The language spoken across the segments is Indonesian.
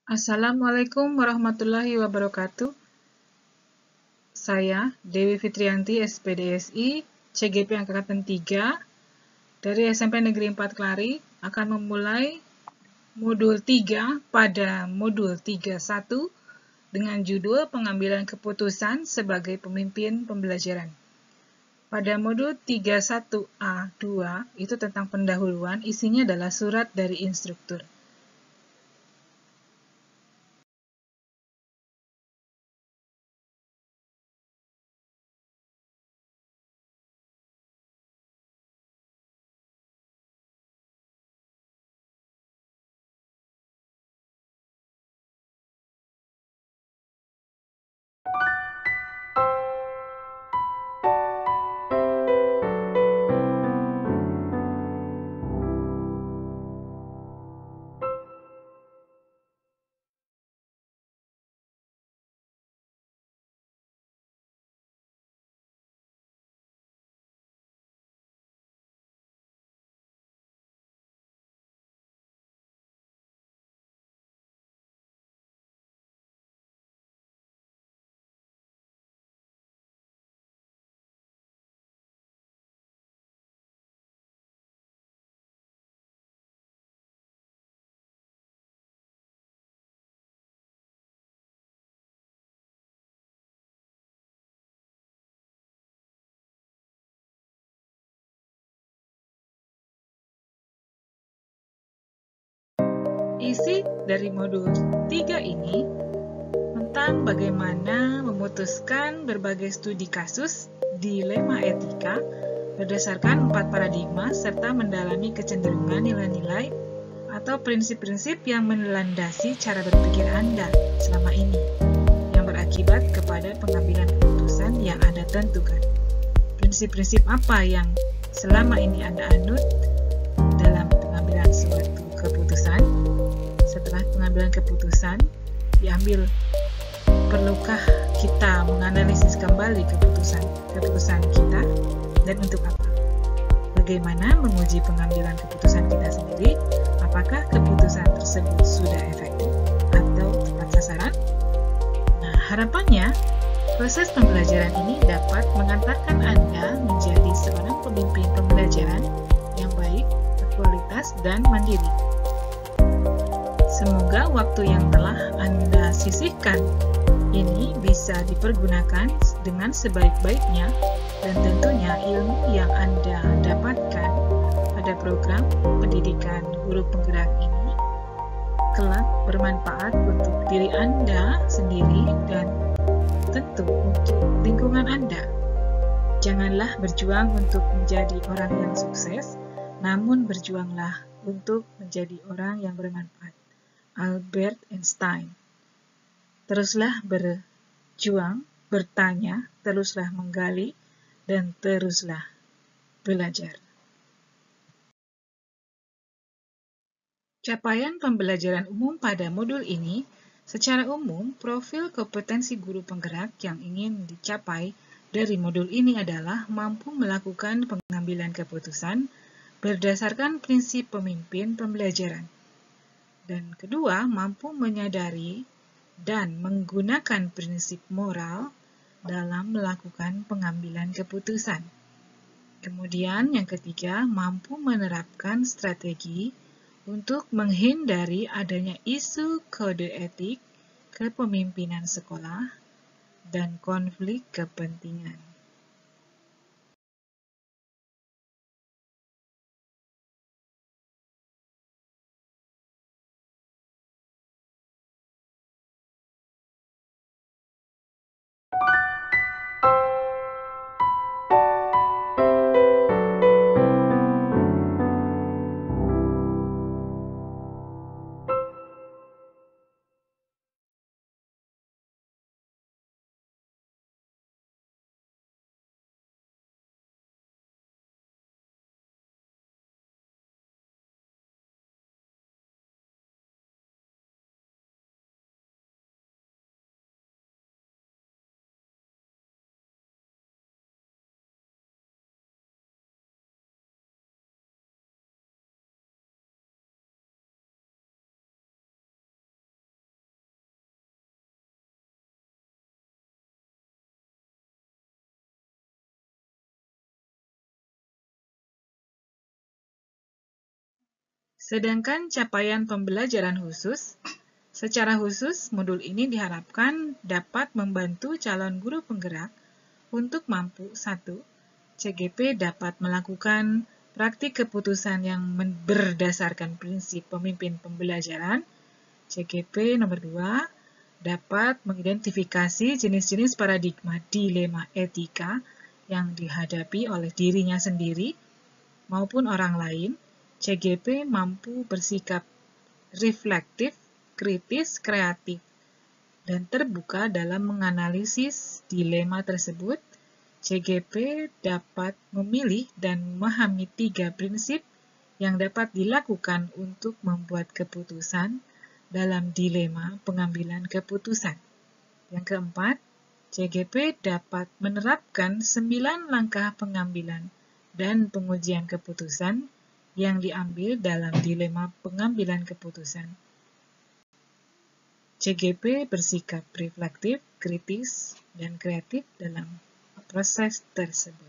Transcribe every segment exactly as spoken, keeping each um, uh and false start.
Assalamualaikum warahmatullahi wabarakatuh. Saya Dewi Fitrianti, S P D S I, C G P Angkatan tiga, dari S M P Negeri empat Kelari, akan memulai modul tiga pada modul tiga puluh satu dengan judul pengambilan keputusan sebagai pemimpin pembelajaran. Pada modul tiga puluh satu A dua, itu tentang pendahuluan, isinya adalah surat dari instruktur. Isi dari modul tiga ini tentang bagaimana memutuskan berbagai studi kasus, dilema etika, berdasarkan empat paradigma, serta mendalami kecenderungan nilai-nilai atau prinsip-prinsip yang melandasi cara berpikir Anda selama ini, yang berakibat kepada pengambilan keputusan yang Anda tentukan. Prinsip-prinsip apa yang selama ini Anda anut dalam pengambilan suatu keputusan? Setelah pengambilan keputusan diambil, perlukah kita menganalisis kembali keputusan keputusan kita, dan untuk apa? Bagaimana menguji pengambilan keputusan kita sendiri? Apakah keputusan tersebut sudah efektif atau tepat sasaran? Nah, harapannya proses pembelajaran ini dapat mengantarkan Anda menjadi seorang pemimpin pembelajaran yang baik, berkualitas, dan mandiri. Semoga waktu yang telah Anda sisihkan ini bisa dipergunakan dengan sebaik-baiknya, dan tentunya ilmu yang Anda dapatkan pada program pendidikan guru penggerak ini kelak bermanfaat untuk diri Anda sendiri dan tentu untuk lingkungan Anda. Janganlah berjuang untuk menjadi orang yang sukses, namun berjuanglah untuk menjadi orang yang bermanfaat. Albert Einstein. Teruslah berjuang, bertanya, teruslah menggali, dan teruslah belajar. Capaian pembelajaran umum pada modul ini, secara umum, profil kompetensi guru penggerak yang ingin dicapai dari modul ini adalah mampu melakukan pengambilan keputusan berdasarkan prinsip pemimpin pembelajaran. Dan kedua, mampu menyadari dan menggunakan prinsip moral dalam melakukan pengambilan keputusan. Kemudian yang ketiga, mampu menerapkan strategi untuk menghindari adanya isu kode etik kepemimpinan sekolah dan konflik kepentingan. Sedangkan capaian pembelajaran khusus, secara khusus modul ini diharapkan dapat membantu calon guru penggerak untuk mampu satu. C G P dapat melakukan praktik keputusan yang berdasarkan prinsip pemimpin pembelajaran. C G P nomor dua, dapat mengidentifikasi jenis-jenis paradigma dilema etika yang dihadapi oleh dirinya sendiri maupun orang lain. C G P mampu bersikap reflektif, kritis, kreatif, dan terbuka dalam menganalisis dilema tersebut. C G P dapat memilih dan memahami tiga prinsip yang dapat dilakukan untuk membuat keputusan dalam dilema pengambilan keputusan. Yang keempat, C G P dapat menerapkan sembilan langkah pengambilan dan pengujian keputusan yang diambil dalam dilema pengambilan keputusan. C G P bersikap reflektif, kritis, dan kreatif dalam proses tersebut.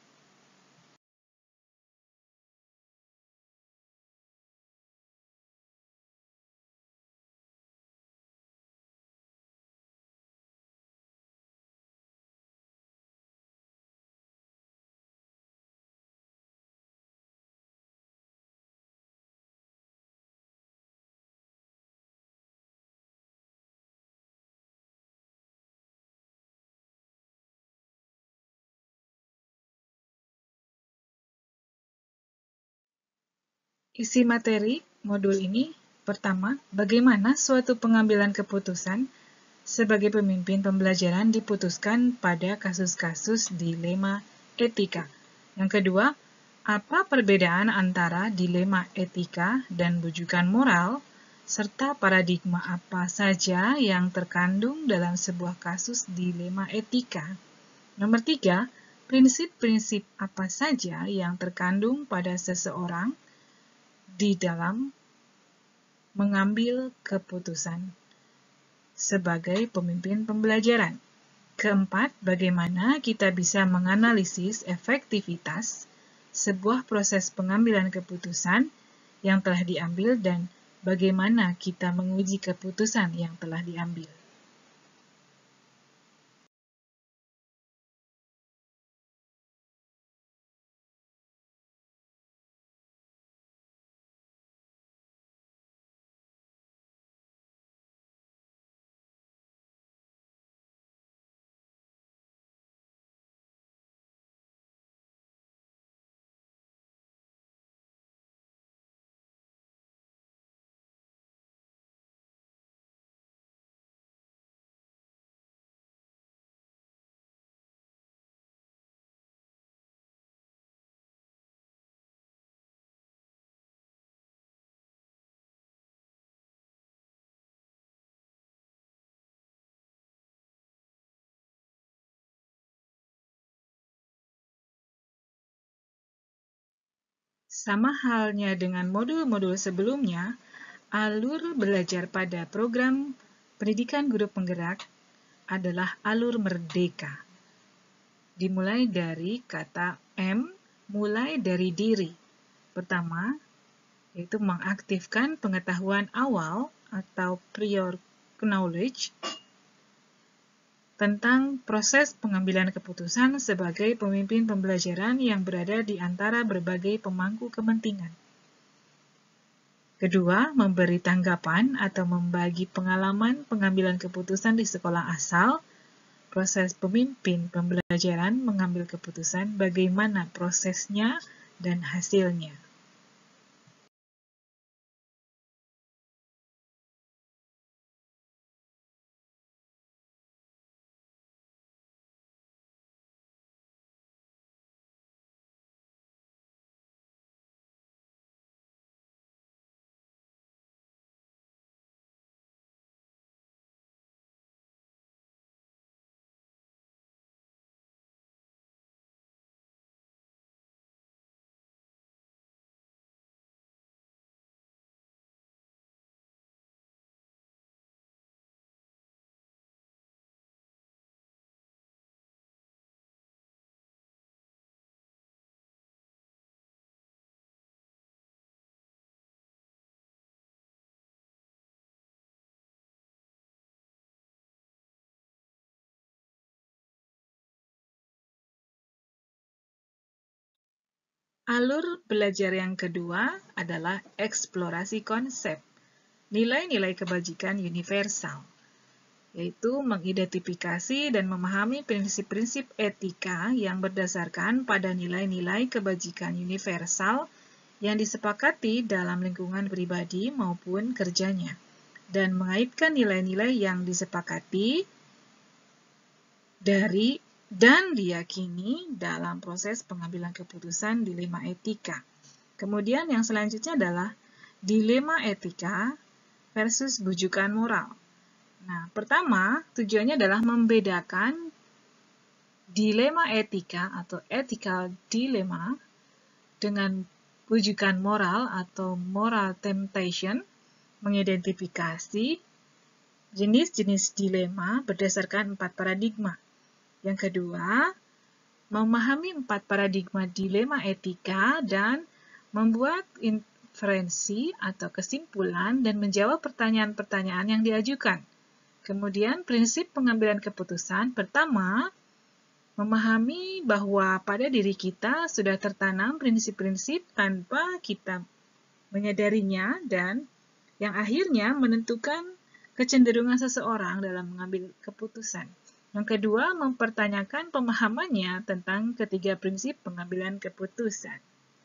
Isi materi modul ini, pertama, bagaimana suatu pengambilan keputusan sebagai pemimpin pembelajaran diputuskan pada kasus-kasus dilema etika. Yang kedua, apa perbedaan antara dilema etika dan bujukan moral, serta paradigma apa saja yang terkandung dalam sebuah kasus dilema etika. Nomor tiga, prinsip-prinsip apa saja yang terkandung pada seseorang di dalam mengambil keputusan sebagai pemimpin pembelajaran. Keempat, bagaimana kita bisa menganalisis efektivitas sebuah proses pengambilan keputusan yang telah diambil dan bagaimana kita menguji keputusan yang telah diambil. Sama halnya dengan modul-modul sebelumnya, alur belajar pada program pendidikan guru penggerak adalah alur merdeka. Dimulai dari kata M, mulai dari diri. Pertama, yaitu mengaktifkan pengetahuan awal atau prior knowledge tentang proses pengambilan keputusan sebagai pemimpin pembelajaran yang berada di antara berbagai pemangku kepentingan. Kedua, memberi tanggapan atau membagi pengalaman pengambilan keputusan di sekolah asal, proses pemimpin pembelajaran mengambil keputusan, bagaimana prosesnya dan hasilnya. Alur belajar yang kedua adalah eksplorasi konsep, nilai-nilai kebajikan universal, yaitu mengidentifikasi dan memahami prinsip-prinsip etika yang berdasarkan pada nilai-nilai kebajikan universal yang disepakati dalam lingkungan pribadi maupun kerjanya, dan mengaitkan nilai-nilai yang disepakati dari dan diyakini dalam proses pengambilan keputusan dilema etika. Kemudian yang selanjutnya adalah dilema etika versus bujukan moral. Nah, pertama, tujuannya adalah membedakan dilema etika atau ethical dilemma dengan bujukan moral atau moral temptation, mengidentifikasi jenis-jenis dilema berdasarkan empat paradigma. Yang kedua, memahami empat paradigma dilema etika dan membuat inferensi atau kesimpulan dan menjawab pertanyaan-pertanyaan yang diajukan. Kemudian, prinsip pengambilan keputusan pertama, memahami bahwa pada diri kita sudah tertanam prinsip-prinsip tanpa kita menyadarinya dan yang akhirnya menentukan kecenderungan seseorang dalam mengambil keputusan. Yang kedua, mempertanyakan pemahamannya tentang ketiga prinsip pengambilan keputusan.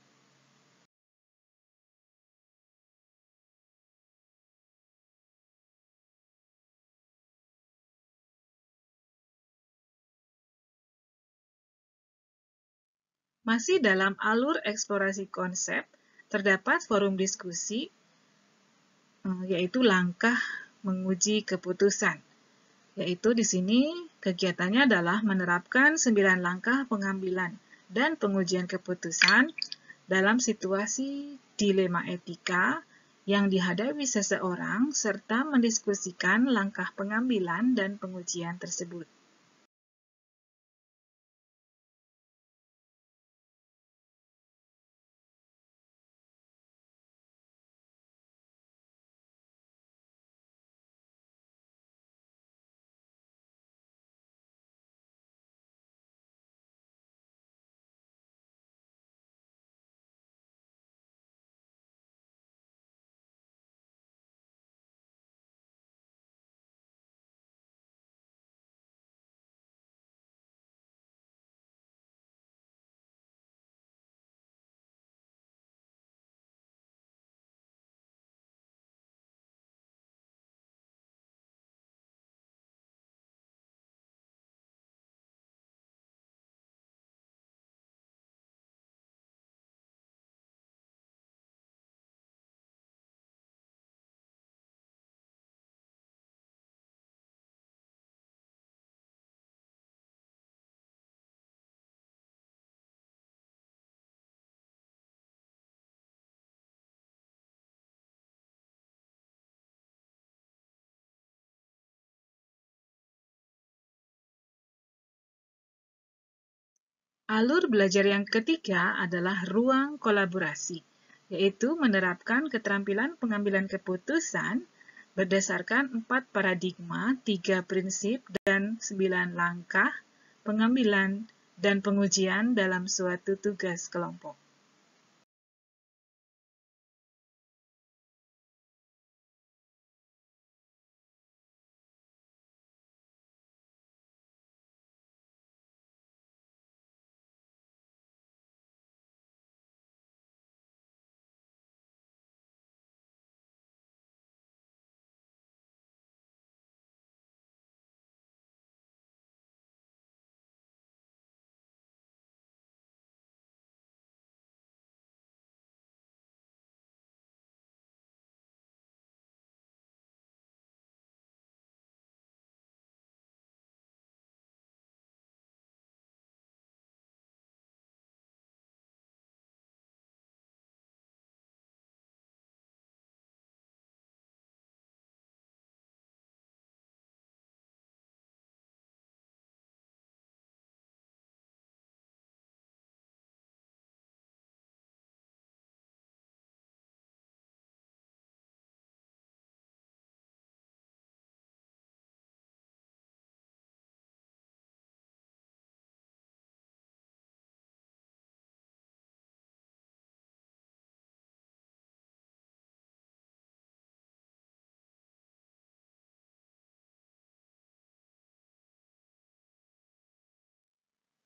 Masih dalam alur eksplorasi konsep, terdapat forum diskusi, yaitu langkah menguji keputusan. Yaitu di sini kegiatannya adalah menerapkan sembilan langkah pengambilan dan pengujian keputusan dalam situasi dilema etika yang dihadapi seseorang serta mendiskusikan langkah pengambilan dan pengujian tersebut. Alur belajar yang ketiga adalah ruang kolaborasi, yaitu menerapkan keterampilan pengambilan keputusan berdasarkan empat paradigma, tiga prinsip, dan sembilan langkah pengambilan dan pengujian dalam suatu tugas kelompok.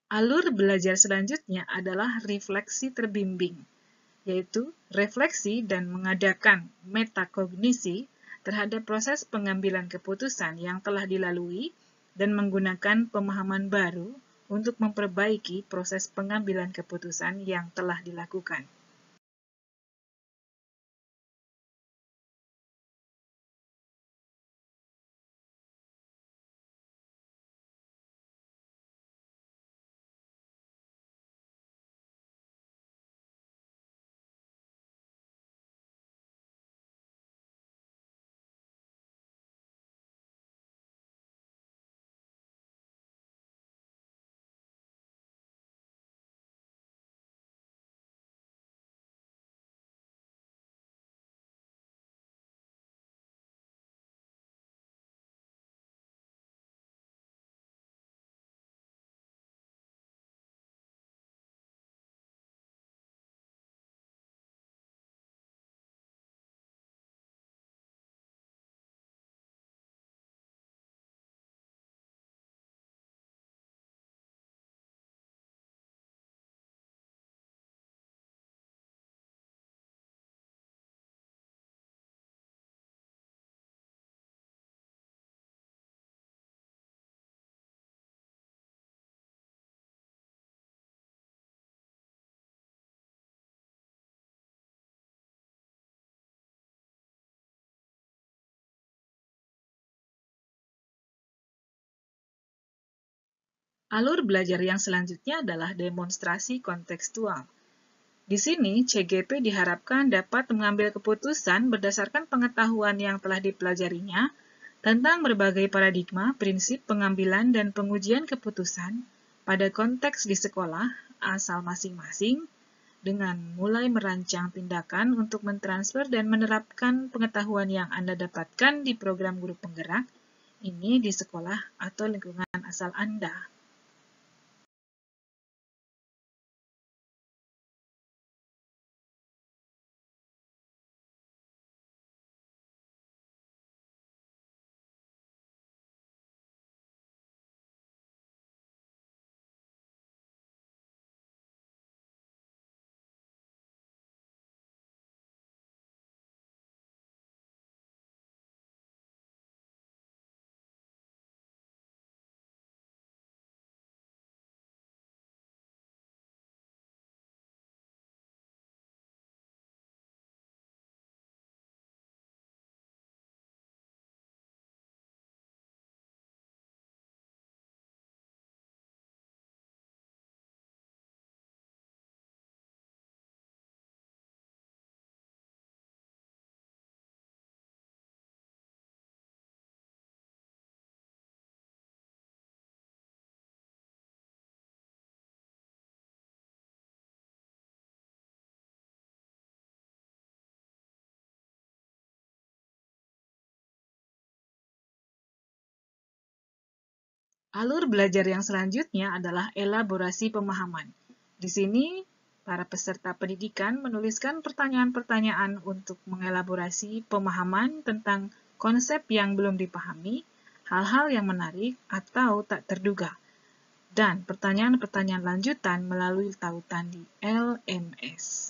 Alur belajar selanjutnya adalah refleksi terbimbing, yaitu refleksi dan mengadakan metakognisi terhadap proses pengambilan keputusan yang telah dilalui dan menggunakan pemahaman baru untuk memperbaiki proses pengambilan keputusan yang telah dilakukan. Alur belajar yang selanjutnya adalah demonstrasi kontekstual. Di sini, C G P diharapkan dapat mengambil keputusan berdasarkan pengetahuan yang telah dipelajarinya tentang berbagai paradigma, prinsip pengambilan dan pengujian keputusan pada konteks di sekolah asal masing-masing, dengan mulai merancang tindakan untuk mentransfer dan menerapkan pengetahuan yang Anda dapatkan di program guru penggerak ini di sekolah atau lingkungan asal Anda. Alur belajar yang selanjutnya adalah elaborasi pemahaman. Di sini, para peserta pendidikan menuliskan pertanyaan-pertanyaan untuk mengelaborasi pemahaman tentang konsep yang belum dipahami, hal-hal yang menarik atau tak terduga, dan pertanyaan-pertanyaan lanjutan melalui tautan di L M S.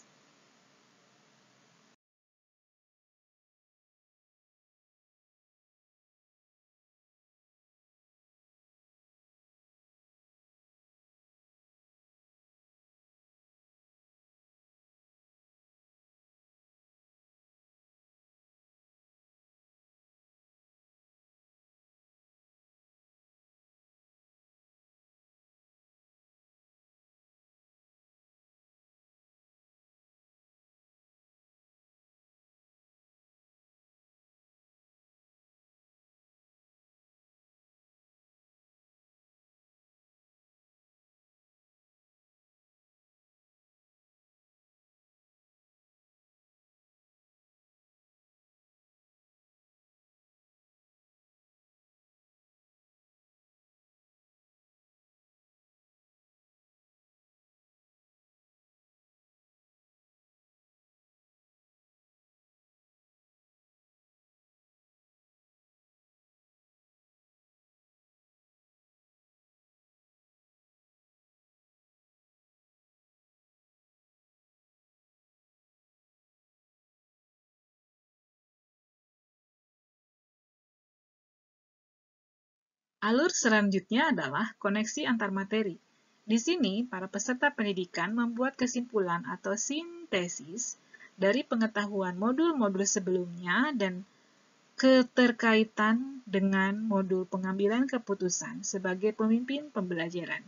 Alur selanjutnya adalah koneksi antar materi. Di sini, para peserta pendidikan membuat kesimpulan atau sintesis dari pengetahuan modul-modul sebelumnya dan keterkaitan dengan modul pengambilan keputusan sebagai pemimpin pembelajaran.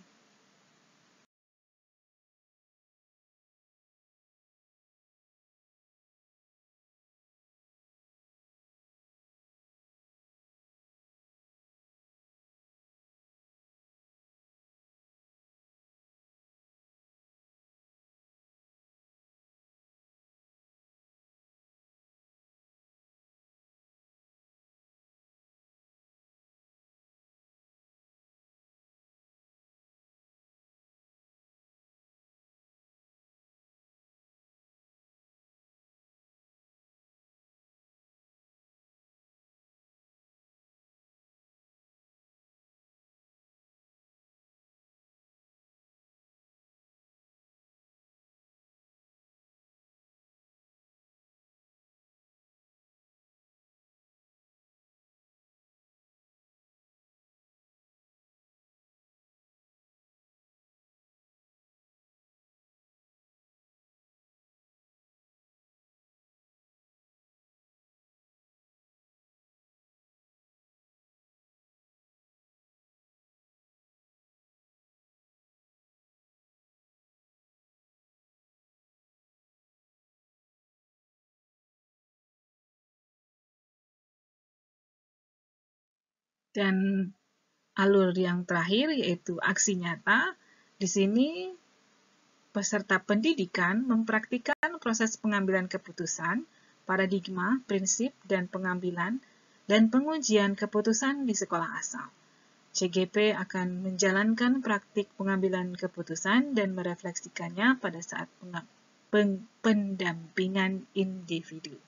Dan alur yang terakhir yaitu aksi nyata. Di sini peserta pendidikan mempraktikkan proses pengambilan keputusan, paradigma, prinsip, dan pengambilan, dan pengujian keputusan di sekolah asal. C G P akan menjalankan praktik pengambilan keputusan dan merefleksikannya pada saat pendampingan individu.